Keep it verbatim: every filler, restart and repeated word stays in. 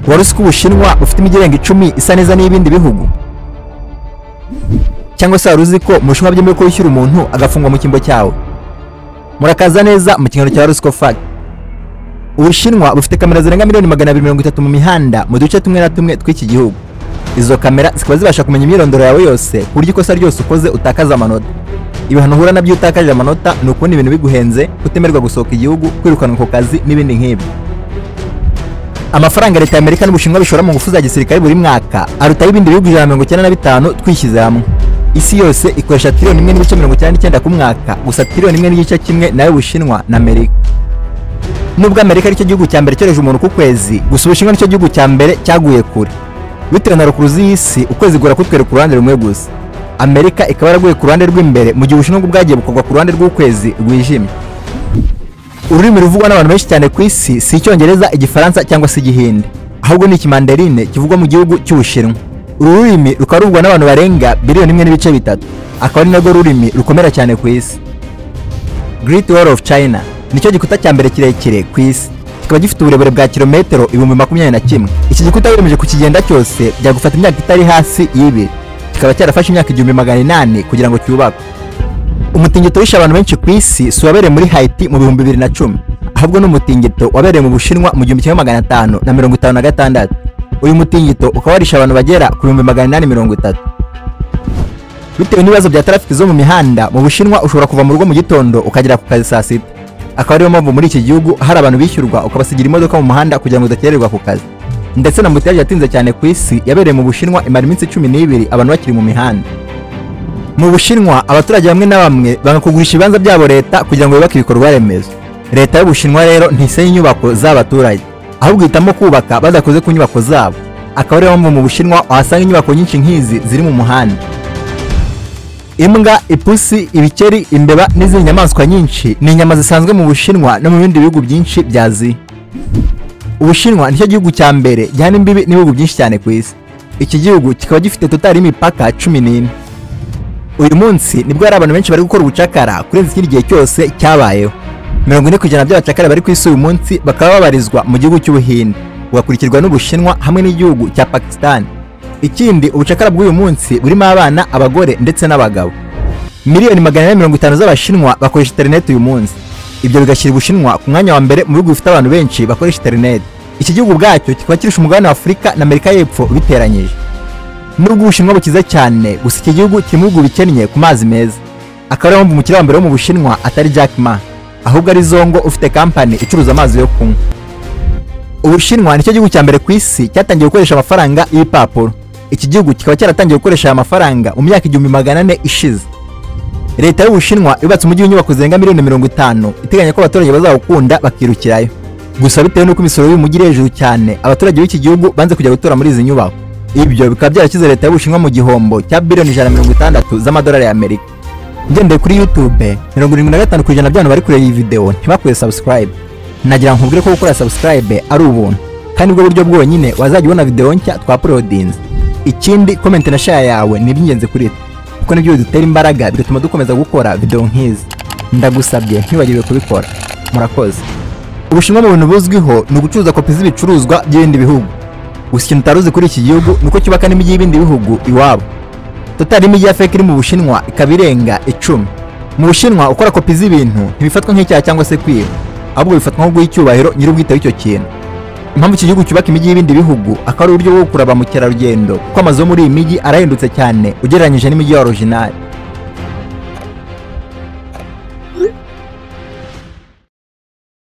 WARUZIKO Ubushinwa bufite imijyi irenga icumi isa neza n'ibindi bihugu? Cyangwa se WARUZIKO mu Bushinwa byemewe ko wishyura umuntu agafungwa mu kimbo cyawe? Murakaza neza mu kiganiro cya WARUZIKO Fact. Ubushinwa bufite kamera zirenga miliyoni magana abiri mirongo itatu mu mihanda mu duce tumwe na tumwe tw'iki gihugu. Izo kamera zikaba zibasha kumenya imyirondoro yawe yose ku buryo ikosa ryose ukoze utakaza amanota. Ibihano uhura nabyo utakaje amanota ni ukubona ibintu biguhenze, kutemerwa gusohoka igihugu, kwirukanwa ku kazi n'ibindi nk'ibyo. Amafaranga leta y'Amerika n'Ubushinwa bishora mu ngufu za gisirikare buri mwaka arutaho ibindi bihugu ijana na mirongo icyenda na bitanu twishyize hamwe. Isi yose ikoresha tiriyoni imwe n'ibice mirongo icyenda n'icyenda ku mwaka, gusa tiriyoni imwe n'igice kimwe nayo Ubushinwa na Amerika. Nubwo Amerika ari cyo gihugu cya mbere cyoreje umuntu ku kwezi, gusa Ubushinwa nicyo gihugu cya mbere cyaguye kure. Bitewe na rukuruzi y'isi, ukwezi gura kutwereka uruhande rumwe gusa. Amerika ikaba yaraguye ku ruhande rw'imbere mu gihe Ubushinwa bwagiye bukorwa ku ruhande rw'ukwezi rwijimye. Ururimi ruvugwa n'abantu benshi cyane ku isi si Icyongereza, Igifaransa cyangwa se Igihinde, ahubwo ni Ikimandarine kivugwa mu gihugu cy'Ubushinwa. Uru rurimi rukaba ruvugwa n'abantu barenga biliyoni imwe n'ibice bitatu, akaba ari narwo rurimi rukomera cyane ku isi. Great Wall of China nicyo gikuta cya mbere kirekire ku isi, kikaba gifite uburebure bwa kilometero ibihumbi makumyabiri na kimwe. Iki gikuta wiyemeje kukigenda cyose byagufata imyaka itari hasi y'ibiri, kikaba cyarafashe imyaka igihumbi magana inani kugira ngo cyubakwe. Umutingito wishe abantu benshi ku isi si wabereye muri Haiti mu bihumbi bibiri na cumi, ahubwo n'umutingito wabereye mu Bushinwa mu gihumbi kimwe magana atanu na mirongo itanu na gatandatu. Uyu mutingito ukaba warishe abantu bagera ku bihumbi magana inani mirongo itatu. Bitewe n'ibibazo bya traffic zo mu mihanda mu Bushinwa, ushobora kuva mu rugo mu gitondo ukagera ku kazi saa sita. Akaba ariyo mpamvu muri iki gihugu hari abantu bishyurwa ukabasigira imodoka mu muhanda kugira ngo udakererwa ku kazi. Ndetse na moteri yatinze cyane ku isi yabereye mu Bushinwa imara iminsi cumi n'ibiri abantu bakiri mu mihanda. Mu Bushinwa abaturage bamwe na bamwe banga kugurisha ibibanza byabo leta kugira ngo bubake ibikorwa remezo. Leta y'Ubushinwa rero ntisenya inyubako z'abaturage, ahubwo ihitamo kubaka badakoze ku nyubako zabo. Akaba ariyo mpamvu mu Bushinwa uhasanga inyubako nyinshi nk'izi ziri mu muhanda. Imbwa, ipusi, ibikeri, imbeba n'izindi nyamaswa nyinshi ni inyama zisanzwe mu Bushinwa no mu bindi bihugu byinshi bya Aziya. Ubushinwa nicyo gihugu cya mbere gihana imbibi n'ibihugu byinshi cyane ku isi. Iki gihugu kikaba gifite totali y'imipaka cumi n'ine. Uyu munsi nibwo hari abantu benshi bari gukora ubucakara kurenza ikindi gihe cyose cyabayeho. mirongo ine ku ijana by'abacakara bari ku isi uyu munsi bakaba babarizwa mu gihugu cy'Ubuhinde, bugakurikirwa n'Ubushinwa hamwe n'igihugu cya Pakistan. Ikindi, ubucakara bw'uyu munsi burimo abana, abagore ndetse n'abagabo. Miliyoni magana ane mirongo itanu z'Abashinwa bakoresha internet uyu munsi. Ibyo bigashyira Ubushinwa ku mwanya wa mbere mu bihugu bifite abantu benshi bakoresha internet. Iki gihugu bwacyo kikaba kirusha umugabane wa Afurika na Amerika y'Epfo biteranyije. Nubwo Ubushinwa bukize cyane, gusa iki gihugu kiri mu bihugu bikennye ku mazi meza. Akaba ariyo mpamvu umukire wa mbere wo mu Bushinwa atari Jack Ma, ahubwo ari Zongo ufite kampani icuruza amazi yo kunywa. Ubushinwa nicyo gihugu cya mbere ku isi cyatangiye gukoresha amafaranga y'ibipapuro. Iki gihugu kikaba cyaratangiye gukoresha aya mafaranga mu myaka igihumbi magana ane ishize. Leta y'Ubushinwa yubatse umujyi w'inyubako zirenga miliyoni mirongo itanu, iteganya ko abaturage bazawukunda bakirukirayo. Gusa bitewe n'uko imisoro y'umujyi iri hejuru cyane, abaturage b'iki gihugu banze kujya gutura muri izi nyubako. Ibyo bikaba byarashyize leta y'Ubushinwa mu gihombo cya biliyoni ijana na mirongo itandatu z'amadolari y'Amerika. Ngendeye kuri YouTube, mirongo irindwi na gatanu ku ijana by'abantu bari kureba iyi video ntibakuye subscribe. Nagira nkubwire ko gukora subscribe ari ubuntu, kandi ubwo buryo bwonyine wazajya ubona video nshya twauploadinze. Ikindi, comment na share yawe ni iby'ingenzi kuri twe, kuko nibyo bidutera imbaraga bigatuma dukomeza gukora video nk'izi. Ndagusabye ntibagirwe kubikora. Murakoze. Ubushinwa mu bintu buzwiho ni ugucuruza kopi z'ibicuruzwa by'ibindi bihugu. Gusa ikintu utaruzi kuri iki gihugu nuko cyubaka n'imijyi y'ibindi bihugu iwabo. Totali y'imijyi ya fake iri mu Bushinwa ikaba irenga icumi. Mu Bushinwa ukora kopi z'ibintu ntibifatwa nk'icyaha cyangwa se kwiba, ahubwo bifatwa nko guha icyubahiro nyir'ubwite w'icyo kintu. Impamvu iki gihugu cyubaka imijyi y'ibindi bihugu akaba ari uburyo bwo gukura ba mukerarugendo, kuko amazu yo muri iyi mijyi arahindutse cyane ugereranyije n'imijyi ya original.